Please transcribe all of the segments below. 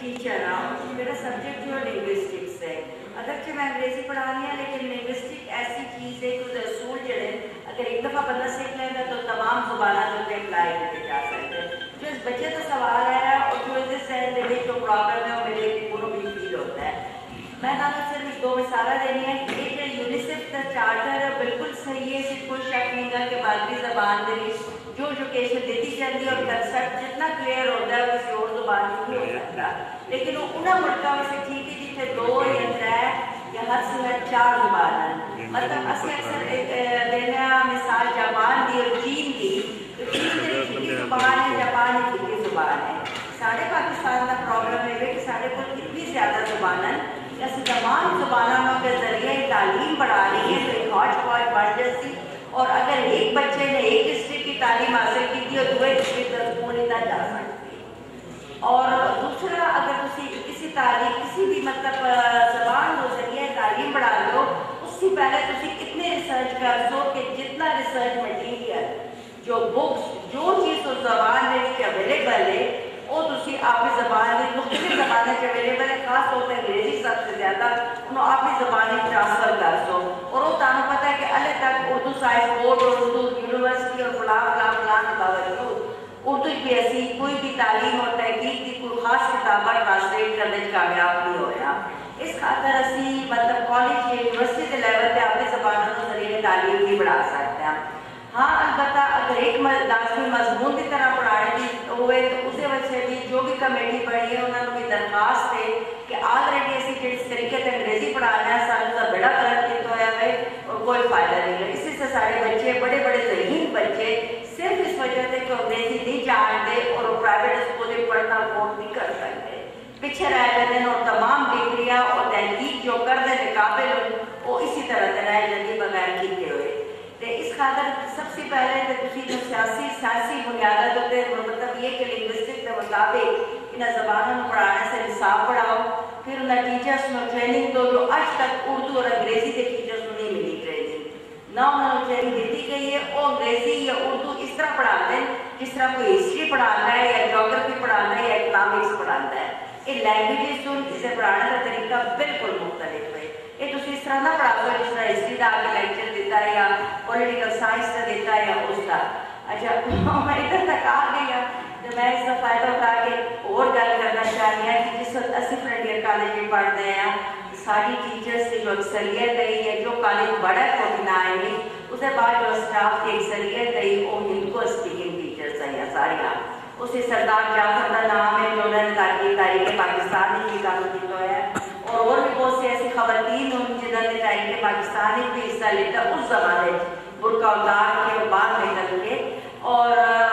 Teacher ہوں، میرا subject جو لنگوسٹکس ہے، اگرچہ میں انگریزی پڑھانی ہے لیکن لنگوسٹک ایسی چیز ہے کہ اصول جڑے اگر ایک دفعہ بندہ سیکھ لے گا تو تمام زبانوں پہ اپلائی کرے جا سکتے ہیں۔ جو اس بچے کا سوال آیا اور جو اس سے جو پرابلم ہے وہ میرے کو بھی فیل ہوتا ہے۔ میں نے صرف دو مثالیں دینی ہیں۔ ایک یونیسیف کا چارٹر بالکل صحیح ہے، صرف کوئی شک نہیں گا کہ مادری زبان میں جو ایجوکیشن دیتی جاتی ہے اور کنسیپٹ جتنا کلیئر ہوتا ہے کسی اور زبان میں نہیں ہو سکتا، لیکن وہ انہوں ملکوں میں سے ٹھیک ہے جتنے 2 یا 3 یا حد سے حد 4 زبان ہیں۔ مطلب اسی اکثر دینا مثال جاپان دی اور چین کی، تو چین کی ٹھیکی زبان ہے، جاپان کی ٹھیکی زبان ہے۔ سارے پاکستان کا پرابلم ہے کہ سارے کو اتنی زیادہ زبان ہے کہ اسی تمام زبانوں کے ذریعے تعلیم بڑھا رہی ہے تو ایک ہاچ پاچ بڑھ جاتی، اور اگر ایک بچے نے ایک ڈسٹرکٹ کی تعلیم حاصل کی تھی اور دوسرے ڈسٹرکٹ کا اسکول نہیں جا سکتی۔ اور دوسرا اگر کسی تعلیم کسی بھی مطلب زبان کو ذریعے تعلیم بڑھا لو، اس سے پہلے تھی اتنے ریسرچ کر دو کہ جتنا ریسرچ مٹیریل جو بکس جو چیز اس زبان میں اویلیبل ہے وہ تھی اپنی زبان میں مختلف زبانیں اویلیبل ہے، خاص طور پہ انگریزی سب سے زیادہ انہوں اپنی زبان میں ٹرانسفر کر دو، اور وہ تمہیں پتہ ہے کہ الگ تک اردو سائنس بورڈ اور اردو یونیورسٹی اور فلاں فلاں فلاں کے باوجود اردو کی ایسی کوئی بھی تعلیم اور تحقیق کی کوئی خاص کتابیں ٹرانسلیٹ کرنے کامیاب نہیں ہوا۔ اس خاطر اسی مطلب کالج یا یونیورسٹی کے لیول پہ اپنی زبانوں کے ذریعے تعلیم نہیں بڑھا سکتے ہیں۔ ہاں البتہ اگر ایک لازمی مضمون کی طرح پڑھانے کی ہوئے تو اسے وجہ سے بھی جو بھی کمیٹی پڑھی ہے انہوں نے درخواست ہے کہ آلریڈی ایسی جس طریقے سے انگریزی پڑھانا ہے سال کا بڑا غلط کیا ہوا ہے اور کوئی فائدہ نہیں ہے۔ اسی سے سارے بچے بڑے بڑے ذہین بچے صرف اس وجہ سے کہ انگریزی نہیں جانتے اور وہ پرائیویٹ اسکول میں پڑھنا افورڈ نہیں کر سکتے، پیچھے رہ جاتے ہیں، اور تمام ڈگریاں اور تحقیق جو کرنے کے قابل وہ اسی طرح سے رہ جاتی بغیر کیتے ہوئے۔ اس خاطر سب سے پہلے تو سیاسی بنیادیں ہوتے ہیں، مطلب یہ کہ لنگوسٹک کے مطابق ان زبانوں میں پڑھانے سے نصاب پڑھاؤ، پھر انہیں ٹیچرس میں ٹریننگ دو جو آج تک اردو اور انگریزی کے ٹیچرس کو نہیں ملی ٹریننگ، نہ انہوں نے ٹریننگ دیتی گئی ہے۔ وہ انگریزی یا اردو اس طرح پڑھاتے ہیں جس طرح کوئی ہسٹری پڑھانا ہے یا جیوگرافی پڑھانا ہے یا اکنامکس پڑھانا ہے۔ یہ لینگویجز جو اسے پڑھانے کا طریقہ بالکل مختلف ہے۔ یہ تو اس طرح نہ پڑھا دو جس طرح ہسٹری کا آگے لیکچر دیتا ہے یا پولیٹیکل سائنس کا دیتا ہے یا اس کا۔ اچھا میں ادھر تک آ گئی تو میں اس کا فائدہ اٹھا کے اور گل کرنا چاہ رہی ہوں کہ جس وقت اسی فرنٹیئر کالج میں پڑھتے ہیں ساری ٹیچرس کی جو اکثریت رہی ہے، جو کالج بڑا ہے 49 اس کے بعد جو اسٹاف کی اکثریت رہی وہ ہندکو اسپیکنگ ٹیچرس ہیں سارا۔ اسے سردار جعفر کا نام ہے جو انہوں نے تاریخ پاکستان کی کام کی ہے، اور بھی بہت سی ایسی خواتین ہیں جنہوں نے تاریخ پاکستان بھی حصہ لیتا اس زمانے برقع اتار کے بعد نکل کے، اور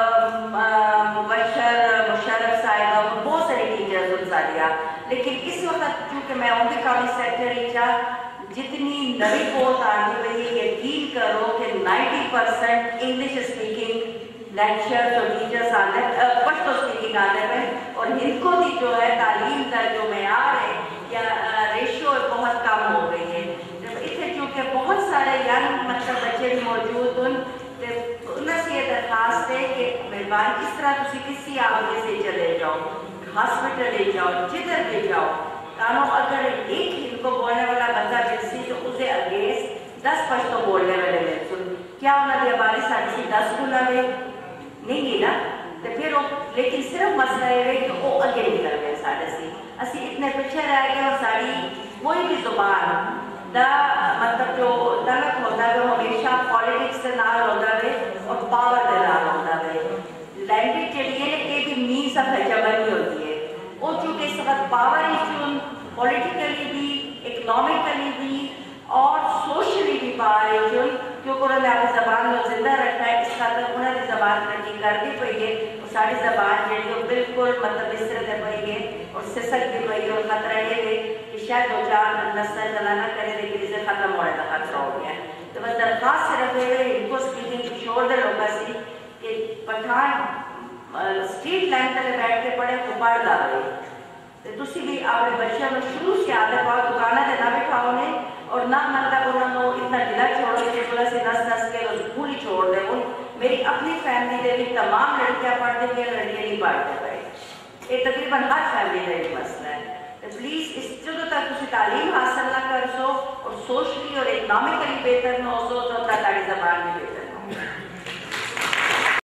مشرف صاحب بہت ساری ٹیچرز ساریا۔ لیکن اس وقت چونکہ میں ان کے کالج سیکٹری جتنی نئی پوسٹ آتی ہوئی یقین کرو کہ 90% انگلش اسپیکنگ لیکچرز اور ٹیچرس آنے پشتو اسپیکنگ آنے میں، اور ہندکو کی جو ہے تعلیم کا جو معیار ہے یا ریشو بہت کم ہو گئی ہے۔ جب اتنے چونکہ بہت سارے ینگ مطلب بچے بھی موجود ان سے یہ درخواست ہے کہ مہربان اس طرح تھی کسی آگے سے چلے جاؤ، ہاسپٹل لے جاؤ، جدھر لے جاؤ، کانوں اگر ایک ہندکو بولنے والا بندہ جنسی تو اسے اگینسٹ 10 پشتو بولنے والے مل سن کیا انہوں نے ہماری ساری 10 گنا میں نہیں گی نا، تو پھر وہ لیکن صرف مسئلہ یہ ہے کہ وہ اگے نکل گئے سارے سے اسی اتنے پیچھے رہ گئے، اور ساری کوئی بھی زبان دا مطلب جو طلب ہوتا ہے وہ ہمیشہ پالیٹکس کے نال ہوتا ہے اور پاور کے نال ہوتا ہے۔ لینگویج کے لیے کہ بھی مینس آف ہیجمنی ہوتی ہے، وہ چونکہ اس وقت پاور ایشو پولیٹیکلی بھی اکنامکلی بھی اور سوشلی بھی پاور ایشو کیونکہ انہوں نے اپنی زبان کو زندہ رکھا ہے، اس خاطر انہوں نے زبان ترقی کر دی پئی ہے، اور ساری زبان جی بالکل مطلب اس طرح سے پئی ہے اور سسک بھی پئی ہے، اور خطرہ یہ ہے کہ شاید 2-4 نسل چلا نہ کرے لیکن اسے ختم ہونے کا خطرہ ہو گیا ہے۔ تو بس درخواست صرف یہ ہے ان کو اسپیکنگ شور دے لوگا سی کہ پٹھان اسٹریٹ لائن تلے بیٹھ کے پڑھے کو پڑھ دا رہے، تو تسی بھی اپنے بچوں میں شروع سے عادت پاؤ دکانہ دے نہ بٹھاؤ نے، اور نہ مطلب انہوں نے اتنا دلا چھوڑو کہ بلا سے نس کے اسکول ہی چھوڑ دے۔ میری اپنی فیملی دے بھی تمام لڑکیاں پڑھتے بھی لڑکیاں نہیں پڑھتے پڑے، یہ تقریباً ہر فیملی کا ایک مسئلہ ہے۔ اچھی تعلیم حاصل نہ کر سو اور سوشلی اور اکنامکلی بہتر نہ ہو سو تو تاری زبان میں بہتر